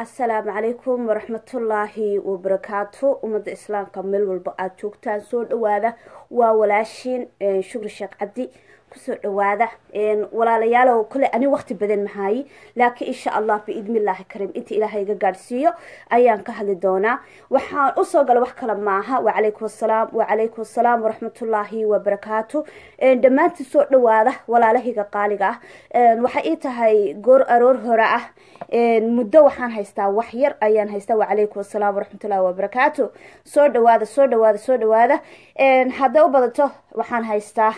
السلام عليكم ورحمة الله وبركاته ومد إسلام كمل والبقات جوكتان سود وهذا وولاشين شكر الشيخ عبدي كسر وهذا ولا لياله وكل أنا وقت بدن معي لكن إن شاء الله بإذن الله كريم أنت إلهي قارسيو أيام كهل دونا وحان أصوغ الوحك كلام معها وعليكم السلام ورحمة الله وبركاته دمانت سود وهذا ولا له قالقة وحقيقة هاي قر أرور هراء مدة وحان هيستا وحير أيان هيستا وعليكم السلام ورحمة الله وبركاته سود وهذا هذا وبدته وحان هيستا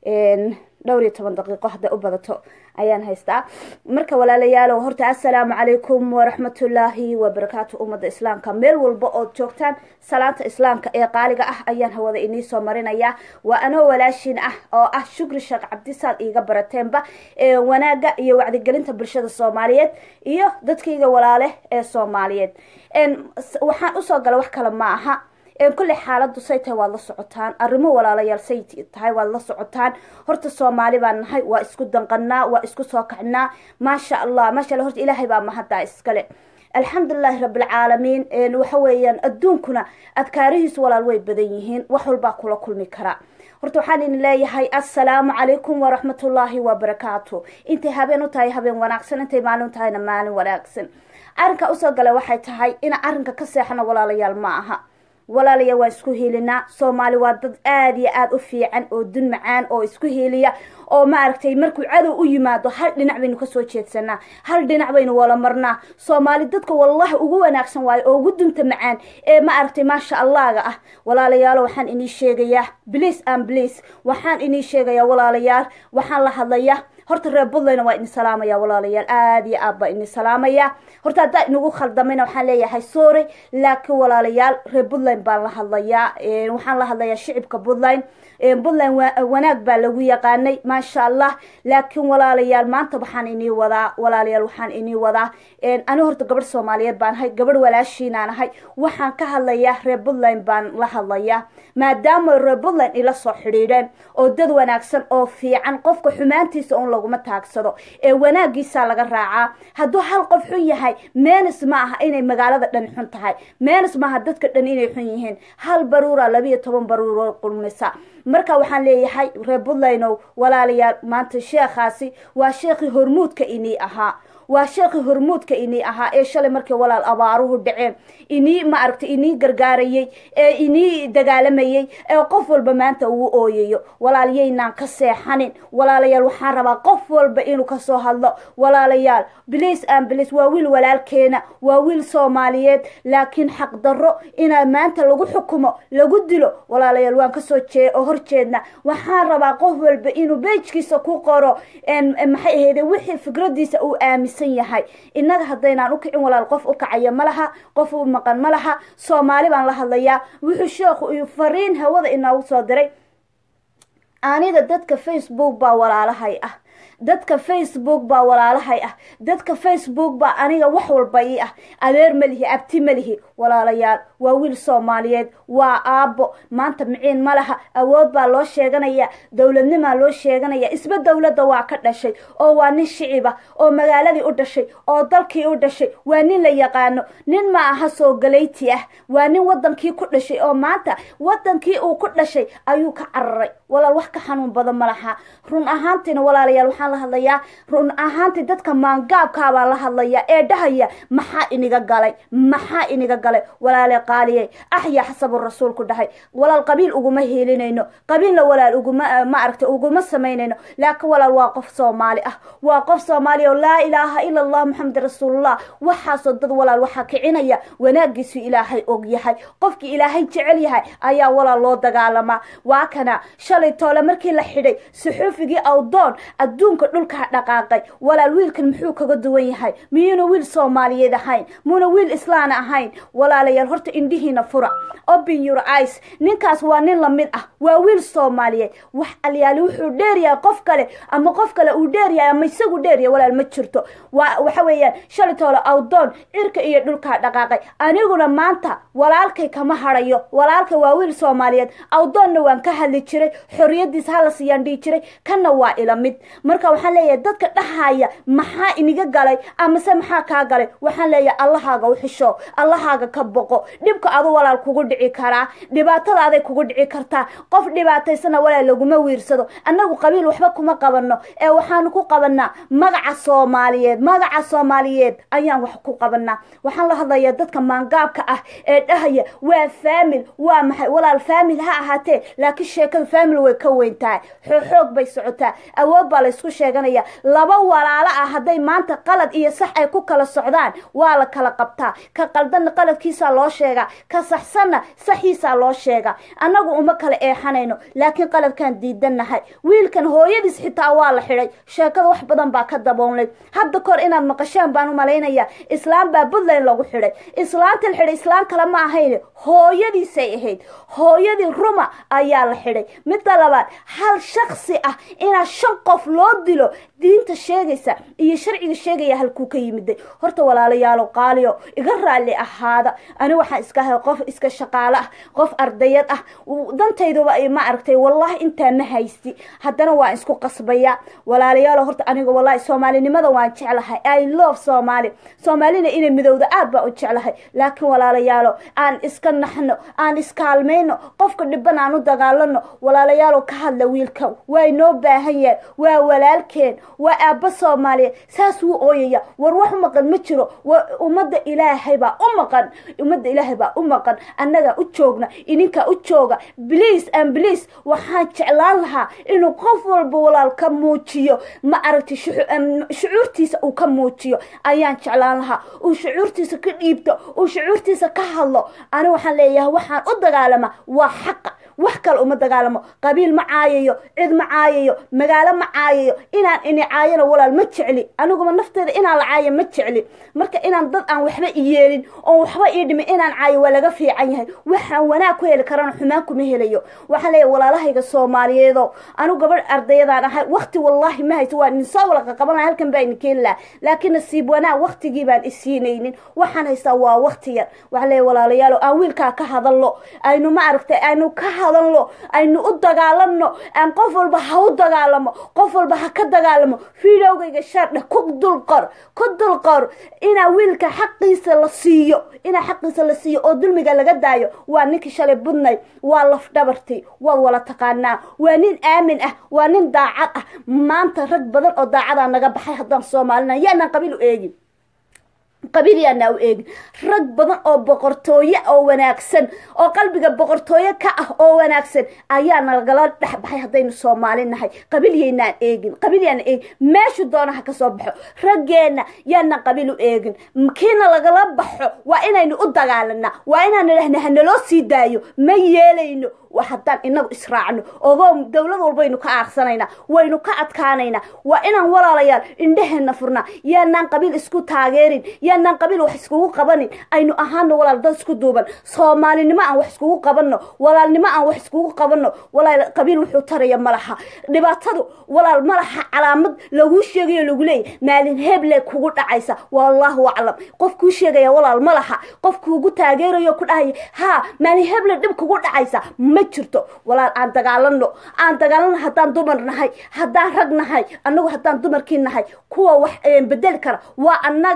دوري 8 دقيقة هذا أبدته أيان هيستا مركا ولا ليالو هرتا السلام عليكم ورحمة الله وبركاته أمد إسلام كمل والبقود جوكتان صلاة إسلام كإيقاليقة أيان هو ذا إني سومرين أياه وأنا ولاشين شكر الشيخ عبدي سال إيقا براتينبا وناقا إيو وعدي قلنت برشاد الصوماليات إيو دادك إيقا ولاله الصوماليات وحان أسوغل وحكا لماها كل حالة سيتها والله سعوتان الرمو ولا ليال سيتها والله سعوتان هرت الصومالي بان هاي واسكو دنقنا واسكو سوكعنا ما شاء الله هرت إلهي بان ما حدا اسكالي الحمد لله رب العالمين وحويا الدونكنا أذكاريس ولا الوي بدينيهين وحول باكولا كل مكرا هرت وحانين الله هاي السلام عليكم ورحمة الله وبركاته انت هابين هابين وناكسن انت مالون تاي نمالون وناكسن أرنك أسوغل وحي تهاي إنا أرنك كسيحنا ولا ليال معها ولا ليا واسكو هيلنا Soomaali waa dad aad iyo aad u fiican oo dun macaan oo isku heeliya oo ma aragtay markuu cadow u yimaado hal dhinac baynu ka soo jeedsanaa hal dhinac baynu wala marnaa Soomaali dadka wallahi ugu wanaagsan waay oo ugu dunta macaan ee ma aragtay ma sha Allah ah walaalayaal waxaan inii sheegayaa please waxaan inii sheegayaa walaalayaal waxaan la hadlayaa horta reer Buntland waa in salaamaya walaalayaal aad iyo aad baa in salaamaya horta hadaa inagu khaldameyna waxaan leeyahay sorry laakiin walaalayaal reer Buntland baan la hadlayaa waxaan la hadlayaa shicibka Buntland wanaag baa lagu yaqaanay ma sha Allah laakiin walaalayaal maanta waxaan inii wadaa walaalayaal waxaan inii wadaa aniga horta gabadh Soomaaliyeed baan hay gabadh walaashiin aan ahay waxaan ka hadlayaa reer Buntland baan la hadlayaa maadaama reer Buntland ila soo xiriireen oo dad wanaagsan oo fiican qofka xumaantiisa oo laguma taagsado ee wanaagiisa laga raacaa haduu hal qof xun yahay meenis ma aha inay magaalada dhan xun tahay meenis ma aha dadka dhan inay xun yihiin hal baruura 12 baruuro qulmisa marka waxaan leeyahay reer Buntland walaalayaal maanta sheekhaasi waa sheekhi hormuudka inii ahaa waa sheekhi hormuudka inii ahaa ee shalay markii walaal abaaruhu dhaceen inii ma aragtay inii gargaarayay ee inii dagaalamayay ee qof walba maanta uu ooyayo walaalyeynaan ka seexanin walaalayaal waxaan rabaa qof walba inuu ka soo hadlo walaalayaal please waa wiil walaalkeena waa wiil Soomaaliyeed laakiin xaq darro ina maanta lagu xukumo lagu dilo walaalayaal waan ka soo horjeedna waxaan rabaa qof walba inuu page-kiisa ku qoro maxay ahayd wixii fikradiisa uu aaminsan yahay inaga hadeynaan u kicin walaal qof u kacaya malaha qof u maqan malaha Soomaali baan la hadlayaa wuxuu sheekhu iyo fariin hawada inoo soo diray aanida dadka Facebook baa walaalahay ah dadka Facebook baa walaalahay ah dadka Facebook baa aniga wax walba ii ah adeer malihi abti malihi walaalayaal waa wiil Soomaaliyeed waa aabo maanta miciin malaha awood baa loo sheeganaya dawladnimo loo sheeganaya isba dawladda waa ka dhashay oo waa nin shiciba oo magaaladii u dhashay oo dalkii u dhashay waa nin la yaqaano nin ma aha soo galeyti ah waa nin wadankii ku dhashay oo maanta wadankii uu ku dhashay ayuu ka cararay walaal wax ka xanuun badan malaha run ahaantina walaalayaal waxaan la hadlayaa run ahaantii dadka maangaabka baa la hadlayaa ee dhahaya maxaa iniga galay walaal qaaliye ahya xasab rasuulku dhahay walaal qabiil uguma heelinayno qabiilna walaal uguma ma aragtay uguma sameynayno laakiin walaal waa qof Soomaali ah waa qof Soomaali oo laa ilaaha illa Allah muhammad rasuulullah waxa soo dad walaal waxa kicinaya wanaagiisu ilaahay og yahay qofkii ilaahay jecel yahay ayaa walaal loo dagaalama waa kana shalay toole markii la xidhay suxuufigii awdoon adduunka dhulka dhaqaaqay walaal wiilkan muxuu kaga duwan yahay miyuna wiil Soomaaliyeed ahayn muna wiil Islaan ahayn walaalayaal horta indhihiina fura open your eyes ninkaas waa nin la mid ah waa wiil Soomaaliyeed wax aliyaali wuxuu dheeriyaa qof kale ama qof kale uu dheeriyaa ama isagu dheeriyaa walaal ma jirto waxa weeyaan shalay toole awdoon cirka iyo dhulka dhaqaaqay aniguna maanta walaalkay kama harayo walaalkay waa wiil Soomaaliyeed awdoonna waan ka hadli jiray xoriyadiisa hala siiyaan dhigi jiray kana waa ila mid marka waxaan leeyahay dadka dhahaya maxaa iniga galay ama se maxaa kaa galay waxaan leeyahay allahaaga u xisho allahaaga ka boqo dhibka adu walaal kugu dhici karaa dhibaatada aday kugu dhici kartaa qof dhibaataysana walaal laguma wiirsado annagu qabiil waxba kuma qabano ee waxaan ku qabanaa magaca Soomaaliyeed ayaan wax ku qabanaa waxaan la hadlayaa dadka maangaabka ah ee dhahaya waa family waa maxay walaal family ha ahaatee laakiin sheekada family way ka weyn tahay xoog bay socotaa awood baa la isku sheeganaya laba walaalo ah haday maanta qalad iyo sax ay ku kala socdaan waa la kala qabtaa ka qaldan qaladkiisa loo sheega ka saxsanna saxiisa loo sheega anagu uma kala eexanayno laakiin qaladkan diidanahay wiilkan hooyadiis xitaa waa la xiray sheekada wax badan baa ka daboonlay hadda kor inaad maqashaan baan u maleynaya islaam baa Puntland lagu xiray islaanta la xiray islaan kale ma ahayn hooyadiisay ahayd hooyadii Ruma ayaa la xiray mid labaad hal shakhsi ah ina 5 qof loo dilo diinta sheegaysa iyo sharciga sheegaya halku ka yimid horta walaalayaal qaaliyo iga raali ahaada ani waxaan iska hay qof iska shaqaale ah qof ardayad ah dantaydu ma aragtay wallahi inta ma haysti haddana waan isku qasbaya walaalayaal horta aniga wallahi Soomaalinimada waan jeclahay I love Soomaalina inay midowda aad baa u jeclahay laakiin walaalayaal aan iska naxno aan iskaalmeyno qofka dhiban aan u dagaalano walaalayaal ka hadla wiilka way noo baahan yahay waa walaalkeen waa aabba Soomaaliyeed saas uu ooyaya war wax maqan ma jiro umada Ilaahay baa u maqan annaga u joogna ininka u jooga please waxaan jeclaan lahaa inuu qof walba walaal ka muujiyo ma aragti shucuurtiisa uu ka muujiyo ayaan jeclaan lahaa uu shucuurtiisa ka dhiibto uu shucuurtiisa ka hadlo ani waxaan leeyahay waxaan u dagaalama waa xaq wax kale uma dagaalamo qabiil ma caayayo cid ma caayayo magaalo ma caayayo inaan ini caayana walaal ma jecli aniguma nafteeda inaan la caayo ma jecli marka inaan dad aan waxba yeelin oo waxba ii dhimi inaan caayo waa laga fiican yahay waxaan wanaag ku heli karaan xumaan kuma helayo waxaan leeyahay walaalahayga Soomaaliyeedo anu gabadh ardayadaan ahay waqti wallahi ma haysto waan soo wala qabanay halkan baa in keenla laakiin nasiib wanaag waqtigii baan isiinaynin waxaan haystaa waa waqti yar waxaan leeyahay walaalayaal aan wiilka ka hadalno aynu ma aragtay aynu ka hadalno aynu u dagaalano aan qof walba ha u dagaalamo qof walba ha ka dagaalamo fiidowgayga shaadha ku dulqor ina wiilka xaqiisa la siiyo oo dulmiga laga daayo waa ninkii shalay budnay waa laf dhabartay waa wala taqaanaa waa nin aamin ah waa nin daacad ah maanta rag badan oo daacada naga baxay haddaan Soomaalina yaana qabiil u eegin qabiiliyana u eeg rag badan oo boqortooyo oo wanaagsan oo qalbiga boqortooyo ka ah oo wanaagsan ayaa nagala dhaxbaxay hadaynu Soomaalinahay qabiiliyana eegin meeshu doonaha ka soo baxo rageena yaana qabiil u eegin kiina lagala baxo waa inaynu u dagaalana waa inaan nalahna loo sii daayo ma yeelayno waxaan inagu israacno oo dawlad walba aynu ka aaqsanayna waynu ka adkaanayna waa inaan walaalayaal indhaheena furna yaana qabiil isku taageerin yaana qabiil wax isku qabanin aynu ahaano walaal dad isku duuban Soomaalinimo aan wax isku qabano walaalnimo aan wax isku qabano walaal qabiil wuxuu taraya malaha dhibaatadu walaal malaha calaamad lagu sheegayo lagu leeyahay maalin heble kugu dhacaysa wallahu a'lam qof ku sheegaya walaal malaha qof kugu taageerayo ku dhahay ha maalin heble dib kugu dhacaysa ma jirto walaal aan dagaalano haddaan dumar nahay haddaan rag nahay anagu haddaan dumarkii nahay kuwa wax bedel kara waa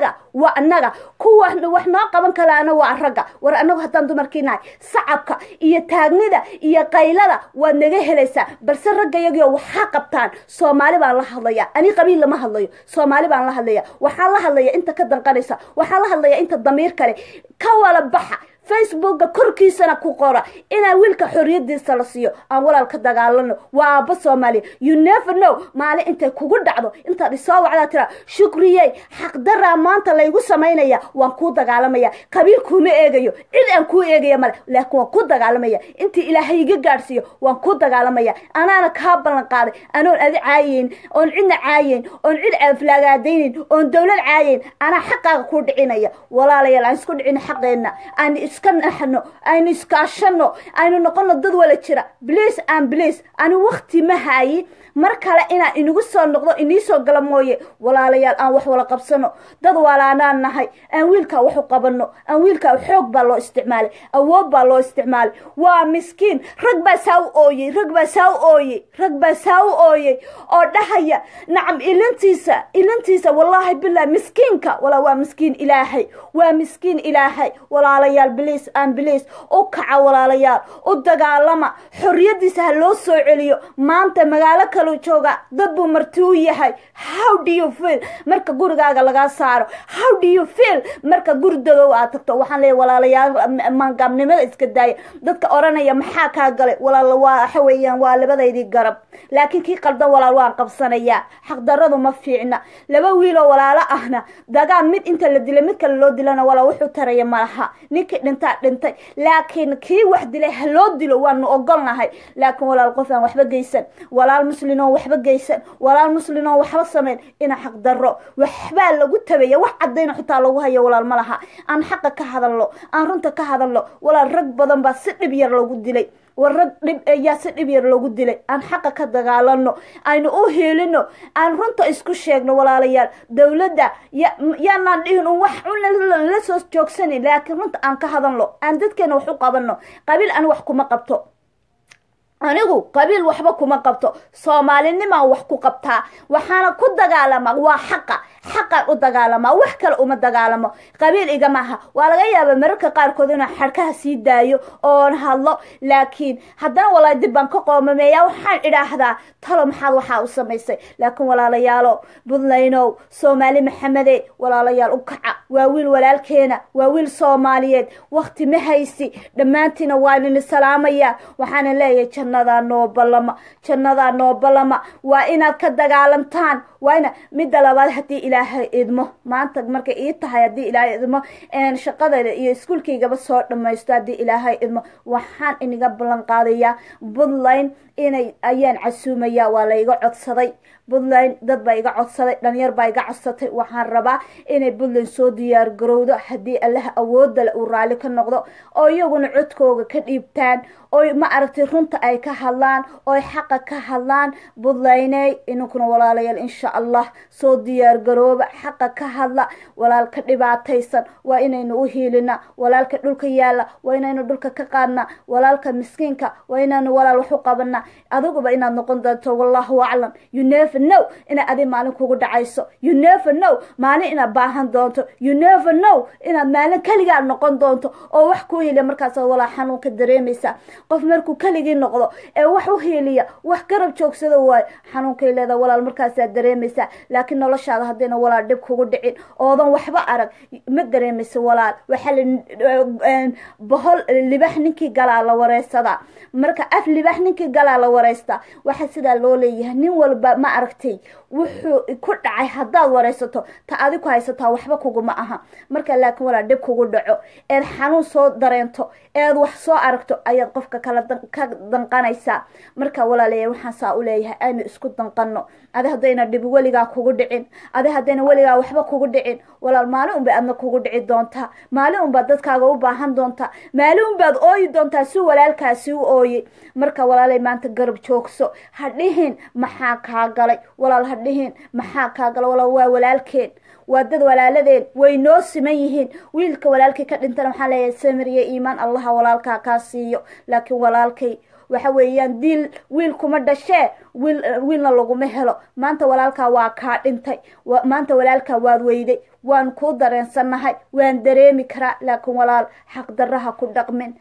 annaga kuwa wax noo qaban kalaana waa ragga war anagu haddaan dumarkii nahay sacabka iyo taagnida iyo qaylada waa naga helaysa balse ragga iyaga waxa qabtaan Soomaali baan la hadlaya ani qabiil lama hadlayo Soomaali baan la hadlaya waxaan la hadlaya inta ka danqanaysa waxaan la hadlaya inta damiir kale ka wala baxa Facebook korkiisana ku qora ina wiilka xoriyadiisa la siiyo aan walaal ka dagaalano waa ba Soomaali you never know maali inta kugu dhacdo inta soo wacda tira shukriyay xaq dara maanta la igu sameynaya waan ku dagaalamaya qabiil kuma eegayo cid aan ku eegayo mal laakiin waan ku dagaalamaya inta Ilaahay iga gaarsiyo waan ku dagaalamaya anaana ka ballan qaaday anoon adi caayeen oon cidna caayeen oon cid aflaagaadeen oon dawlad caayeen ana xaqaaga ku dhicinaya walaalayaal aan isku dhicin xaqeena aan iska naxno aynu iskaashano aynu noqono dad wala jira please and please ani waqti ma hayi mar kale inaan inagu soo noqdo inii soo gala mooye walaalayaal aan wax wala qabsano dad walaanaan nahay aan wiilka wax u qabano aan wiilka xoog baa loo isticmaalay awood baa loo isticmaalay waa miskiin rag baa saa u ooyey oo dhahaya nacam ilantiisa wallahi billahi miskiinka wala waa miskiin ilaahay walaalayaal please and please u kaca walaalayaal u dagaalama xorriyadiisa ha loo soo celiyo maanta magaalo kale jooga dad buu marti u yahay how do you feel marka gurigaaga laga saaro how do you feel marka guridadow aad tagto waxaan leeyahay walaalayaal maangaabnimada iska daaya dadka oranaya maxaa kaa galay walaal waxa weeyaan waa labadaydii garab laakiin kii qaldan walaal waan qabsanayaa xaqdaradu ma fiicna laba wiil oo walaalo ahna dagaal mid inta la dilay mid kale loo dilana walaal wuxuu taraya malaha ninkii dhintay laakiin kii wax dilay ha loo dilo waanu ogolnahay laakiin walaal qof aan waxba geysan walaal muslimoo waxba geysan walaal muslimoo waxba sameyn ina xaqdaro waxba lagu tabaya wax cadayna xitaa lagu hayo walaal malaha aan xaqa ka hadalno aan runta ka hadalno walaal rag badan baa si dhib yar lagu dilay warrag dhib ayaa si dhib yar lagu dilay aan xaqa ka dagaalano aynu u heelino aan runta isku sheegno walaalayaal dawladda yaanaan dhihin wax la soo joogsanin laakiin runta aan ka hadalno aan dadkeena wax u qabano qabiil aan wax kuma qabto anigu qabiil waxba kuma qabto soomaalinima wax ku qabtaa waxaana ku dagaalama waa xaqa u dagaalama wax kale uma dagaalamo qabiil igama aha waa laga yaabaa mararka qaarkood inaan xarkaha sii daayo oo hadlo laakiin haddana walaal dib baan ka qoomameeyaa waxaan idhaahdaa talo maxaad waxaa u samaysay laakiin walaalayaalo budlaynow soomaali maxamede walaalayaal u kaca waa wiil walaalkeena waa wiil soomaaliyeed waqti ma haysi dhammaantiina waa idin salaamaya waxaana leeyahay jannada noo balama waa inaad ka dagaalamtaan waana midda labaad haddii ilaahay idmo maanta markay ii tahay haddii ilaahay idmo shaqadayda iyo iskuulkaygaba soo dhamaysto haddii ilaahay idmo waxaan iniga ballan qaadayaa Puntland ayaan casuumaya waa la iga codsaday Puntland dad baa iga codsaday dhalinyar baa iga codsatay waxaan rabaa inay Puntland soo diyaar garowdo haddii Allah awoodda la u raali ka noqdo oo iyaguna codkooga ka dhiibtaan oo ma aragtay runta ay ka hadlaan oo xaqa ka hadlaan Puntland inunkuna walaalayaal insha Allah soo diyaar garooba xaqa ka hadla walaalka dhibaataysan waa inaynu u hiilina walaalka dhulka yaala waa inaynu dhulka ka qaadna walaalka miskiinka waa inaynu walaal wax u qabana aduguba inaad noqon doonto wallahu a'lam you never know ina adi maalin kugu dhacayso you never know maalin ina baahan doonto you never know ina maalin kaliga noqon doonto oo wax ku heli markaas walaal xanuun ka dareemaysa qof markuu kaligi noqdo ee wax u heliya wax garab joogsada way xanuunka leedahay walaal markaas aad dareemaysa laakiin noloshaada hadayna walaal dib kugu dhicin oodan waxba arag ma dareemayso walaal waxa bahol libax ninkii galaa la wareysada marka af libax ninkii galaa la wareysta waxa sida loo leeyahay nin walba ma aragtay wuxuu ku dhacay hadaad wareysato ta adigu haysataa waxba kuguma aha marka laakiin walaal dib kugu dhaco ee xanuun soo dareento ee wax soo aragto ayaad qofka kala ka danqanaysa marka walaalayaal waxaan saa u leeyahay aynu isku danqano hadayna dib waligaa kugu dhicin hadayna waligaa waxba kugu dhicin walaal maalin unba adna kugu dhici doonta maalin unba dadkaaga u baahan doonta maalin unbaad ooyi doontaa si walaalkaasi u ooyay marka walaalay maanta garab joogso hadhihin maxaa kaa galay walaal hadhihin maxaa kaa galay walaal waa walaalkeen waa dad walaaladeen way noo siman yihiin wiilka walaalkay ka dhintana waxaa leeyahay samir iyo iimaan allaha walaalkaa kaa siiyo laakiin walaalkay waxa weeyaan dil wiil kuma dhashee wiilna laguma helo maanta walaalkaa waa kaa dhintay maanta walaalkaa waad weyday waan ku dareensanahay waan dareemi karaa laakiin walaal xaq darro ha ku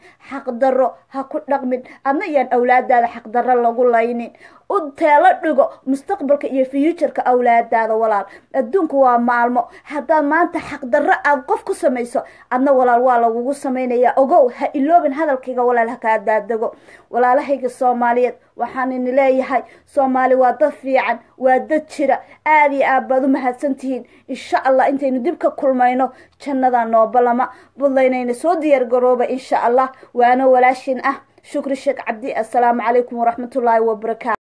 dhaqmin adna iyaan awlaadaada xaq darro lagu laynin u teelo dhigo mustaqbalka iyo future-ka awlaadaada walaal adduunku waa maalmo haddaad maanta xaq darro aad qof ku samayso adna walaal waa lagugu samaynayaa ogow ha iloobin hadalkayga walaal ha kaa daadago walaalahayga Soomaaliyeed waxaan in leeyahay Soomaali waa dad fiican waa dad jira aad iyo aad baad u mahadsantihiin insha Allah intaynu dib ka kulmayno jannada noo balama Puntland soo diyaar garooba insha Allah waana walaashin ah shukri sheekh cabdi assalaamu calaykum waraxmatullaahi wabarakaatuh